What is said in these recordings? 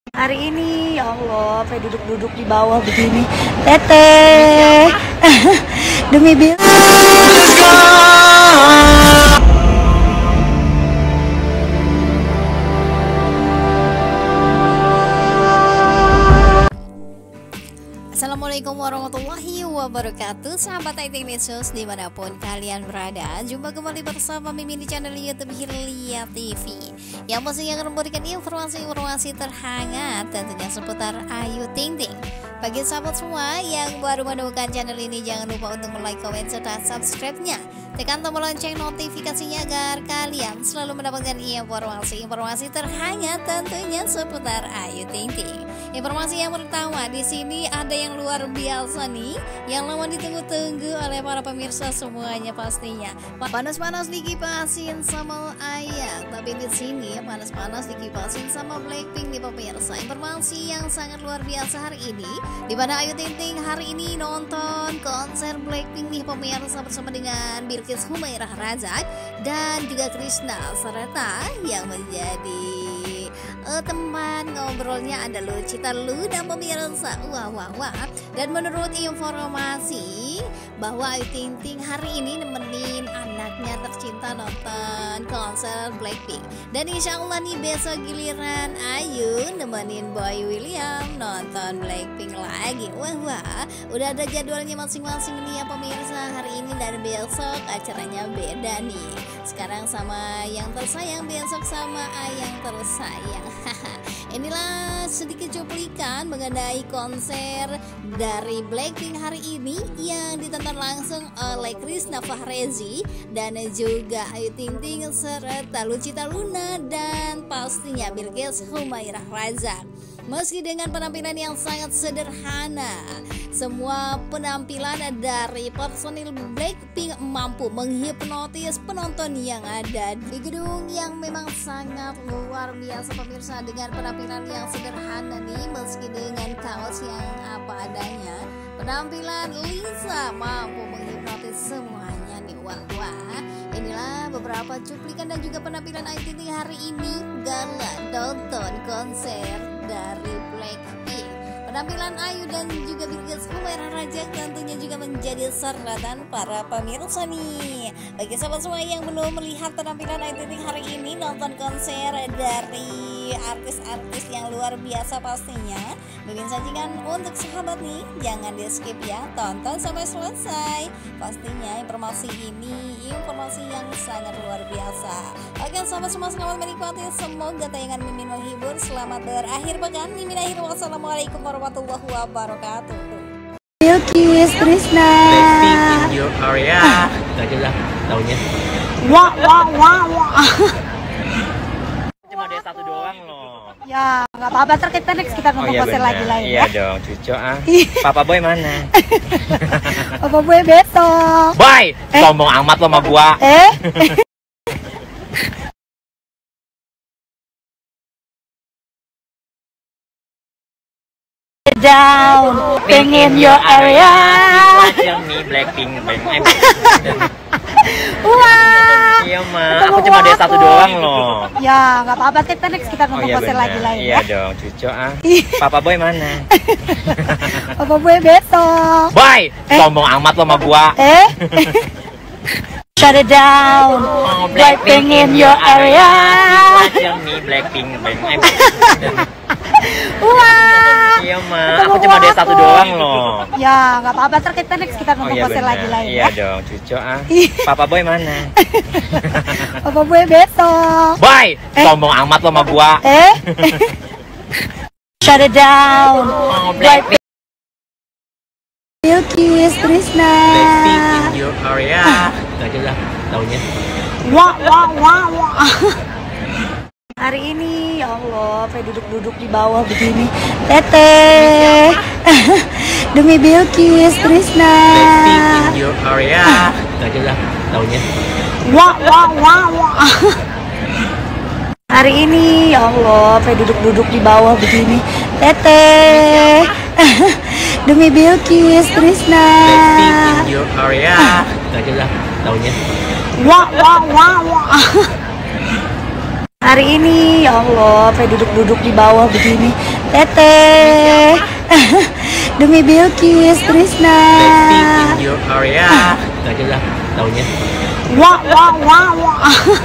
Hari ini ya Allah, sampai duduk-duduk di bawah begini. Teteh. Demi Bill. Assalamualaikum warahmatullahi wabarakatuh. Sahabat Teknisius dimanapun kalian berada, jumpa kembali bersama Mimin di channel YouTube Hilya TV yang pastinya akan memberikan informasi-informasi terhangat tentunya seputar Ayu Ting Ting. Bagi sahabat semua yang baru menemukan channel ini, jangan lupa untuk like, komen, serta subscribe-nya. Tekan tombol lonceng notifikasinya agar kalian selalu mendapatkan informasi-informasi terhangat tentunya seputar Ayu Ting Ting. Informasi yang pertama, di sini ada yang luar biasa nih, yang lama ditunggu-tunggu oleh para pemirsa semuanya pastinya. Panas-panas dikipasin sama Ayah, tapi di sini panas-panas dikipasin sama Blackpink nih pemirsa. Informasi yang sangat luar biasa hari ini, di mana Ayu Ting Ting hari ini nonton konser Blackpink nih pemirsa bersama dengan Bilkis Humairah Razak dan juga Krishna, serta yang menjadi teman ngobrolnya ada Lucita Luna pemirsa. Wah. Dan menurut informasi bahwa Ayu Ting Ting hari ini nemenin anaknya tercinta nonton konser Blackpink. Dan insya Allah nih besok giliran Ayu nemenin Boy William nonton Blackpink lagi. Wah, udah ada jadwalnya masing-masing nih ya pemirsa. Hari ini dan besok acaranya beda nih. Sekarang sama yang tersayang, besok sama yang tersayang. Inilah sedikit cuplikan mengenai konser dari Blackpink hari ini yang ditonton langsung oleh Krishna Fahrezi dan juga Ayu Ting Ting serta Lucita Luna dan pastinya Bilkis Humairah Razak. Meski dengan penampilan yang sangat sederhana, semua penampilan dari personil Blackpink mampu menghipnotis penonton yang ada di gedung yang memang sangat luar biasa pemirsa. Dengan penampilan yang sederhana nih, meski dengan kaos yang apa adanya, penampilan Lisa mampu menghipnotis semuanya nih. Wah. Inilah beberapa cuplikan dan juga penampilan Ayu Ting Ting hari ini gala nonton konser dari Blackpink. Penampilan Ayu dan juga Bilkis Humairah Razak tentunya juga menjadi sorotan para pemirsa nih. Bagi sahabat semua yang belum melihat penampilan Ayu Ting Ting hari ini, nonton konser dari artis-artis yang luar biasa pastinya, Mimin sajikan untuk sahabat nih, jangan di skip ya, tonton sampai selesai. Pastinya informasi ini informasi yang sangat luar biasa. Oke sahabat semua, selamat menikmati, semoga tayangan Mimin menghibur. Selamat berakhir pekan. Mimin akhir, wassalamualaikum warahmatullahi wabarakatuh. Bilkis, Krishna. Blackpink in your area. Itu aja lah taunya. Wah. Cuma ada satu doang loh. Ya, nggak apa-apa, ntar kita next kita nonton konser lagi lain iya ya. dong, cucu ah. Papa Boy mana? Papa Boy besok. Boy, sombong amat lo sama gua. Down, pengen your area. Nih Blackpink, Wah. Iya mah, aku cuma ada satu doang loh. Ya, nggak apa-apa, kita next kita nonton konser lagi lain iya ya. dong, cucu ah. Papa Boy mana? Papa Boy besok. Boy, sombong amat lo sama gua. Shut it down. Blackpink in your area. Nih Blackpink, Wah. Iya mah, aku cuma ada satu doang loh. Ya, nggak apa-apa, ntar kita next kita nonton konser lagi lain iya ya. dong, cucu ah. Papa Boy mana? Papa Boy besok. Boy, sombong amat lo sama gua. Shut it down. Blackpink Bilkis, Krishna. in your area. Itu aja lah taunya. Wah. Hari ini ya Allah, sampai duduk-duduk di bawah begini. Teteh. Demi Bilkis, Krishna. In your area. Itu aja lah taunya. Wah. Hari ini ya Allah, sampai duduk-duduk di bawah begini. Teteh. Demi Bilkis, Krishna. In your area. Itu aja lah taunya. Wah. Hari ini ya Allah, sampai duduk-duduk di bawah begini. Teteh. Demi Bilkis, Trisna. Lesti in your area. Itu aja lah taunya. Wah, wah, wah, wah.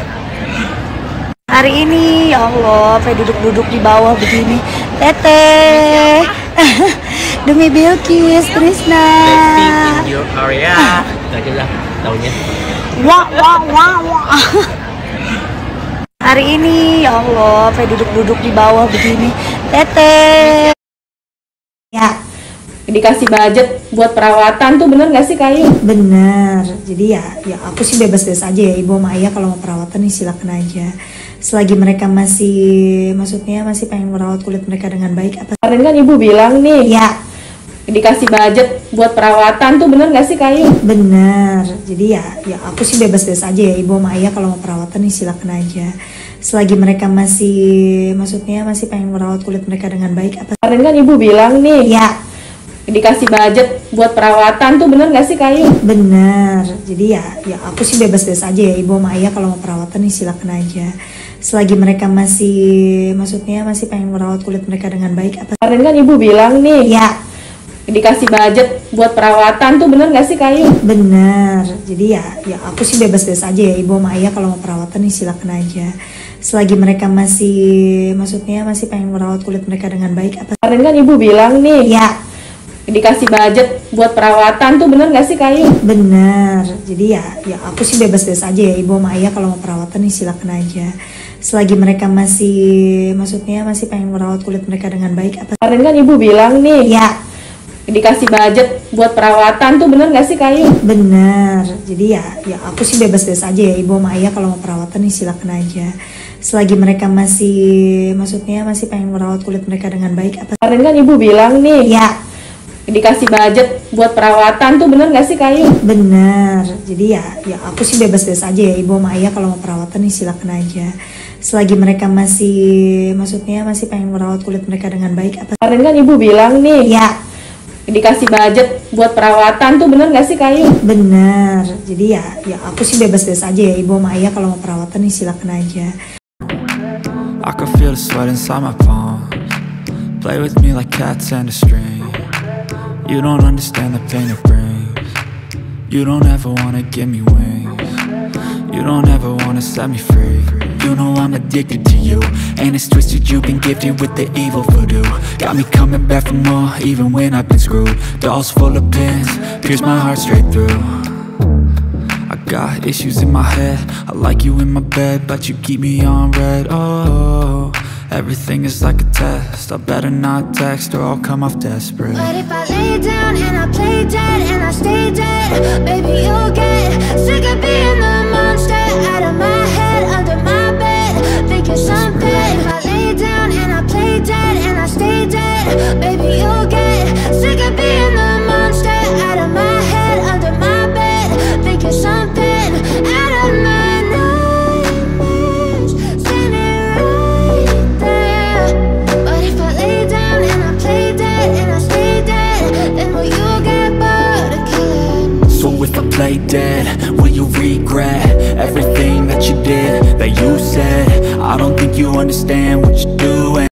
Hari ini ya Allah, sampai duduk-duduk di bawah begini. Teteh. Demi Bilkis, Trisna. Lesti in your area. Itu aja lah taunya. Wah, wah, wah, wah. Hari ini ya Allah, sampai duduk-duduk di bawah begini. Teteh. Ya, Dikasih budget buat perawatan tuh bener gak sih Kayu? bener. Jadi ya aku sih bebas-bebas aja ya, ibu sama ayah kalau mau perawatan nih silakan aja. Selagi mereka maksudnya masih pengen merawat kulit mereka dengan baik. Apa? Kemarin kan ibu bilang nih, Ya, dikasih budget buat perawatan tuh bener gak sih Kayu? bener. Jadi ya aku sih bebas-bebas aja ya, ibu sama ayah kalau mau perawatan nih silakan aja. Selagi mereka maksudnya masih pengen merawat kulit mereka dengan baik. Apa? Kemarin kan ibu bilang nih, Ya, dikasih budget buat perawatan tuh bener gak sih Kayu? bener. Jadi ya aku sih bebas-bebas aja ya, ibu sama ayah kalau mau perawatan nih silakan aja. Selagi mereka maksudnya masih pengen merawat kulit mereka dengan baik. Apa? Kemarin kan ibu bilang nih, Ya, dikasih budget buat perawatan tuh bener gak sih Kayu? bener. Jadi ya aku sih bebas-bebas aja ya, ibu sama ayah kalau mau perawatan nih silakan aja. Selagi mereka maksudnya masih pengen merawat kulit mereka dengan baik. Apa? Kemarin kan ibu bilang nih, Ya, dikasih budget buat perawatan tuh bener gak sih Kayu? bener. Jadi ya aku sih bebas-bebas aja ya, ibu sama ayah kalau mau perawatan nih silakan aja. Selagi mereka maksudnya masih pengen merawat kulit mereka dengan baik. Apa? Kemarin kan ibu bilang nih, Ya, dikasih budget buat perawatan tuh bener gak sih Kayu? bener. Jadi ya aku sih bebas-bebas aja ya, ibu sama ayah kalau mau perawatan nih silakan aja. Selagi mereka maksudnya masih pengen merawat kulit mereka dengan baik. Apa? Kemarin kan ibu bilang nih, Ya, dikasih budget buat perawatan tuh bener gak sih Kayu? bener. Jadi ya aku sih bebas-bebas aja ya, ibu sama ayah kalau mau perawatan nih silakan aja. Selagi mereka maksudnya masih pengen merawat kulit mereka dengan baik. Apa? Kemarin kan ibu bilang nih, Ya, dikasih budget buat perawatan tuh bener gak sih Kayu? bener. Jadi ya aku sih bebas-bebas aja ya, ibu sama ayah kalau mau perawatan nih silakan aja. I can feel the sweat inside my palms. Play with me like cats and a string. You don't understand the pain it brings. You don't ever wanna give me wings. You don't ever wanna set me free. You know I'm addicted to you, and it's twisted, you've been gifted with the evil voodoo. Got me coming back for more, even when I've been screwed. Dolls full of pins, pierce my heart straight through. I got issues in my head, I like you in my bed, but you keep me on red. Oh, everything is like a test, I better not text or I'll come off desperate. But if I lay down and I play dead and I stay dead, baby you'll get sick of being the monster out of my head, under my bed, thinking something. If I lay down and I play dead and I stay dead, baby you'll get sick of being the monster out of my head, under my bed, thinking something. Out of my nightmares, standing right there. But if I lay down and I play dead and I stay dead, then will you get bored of killing? So if I play dead, will you regret everything that you did, that you said? I don't think you understand what you do.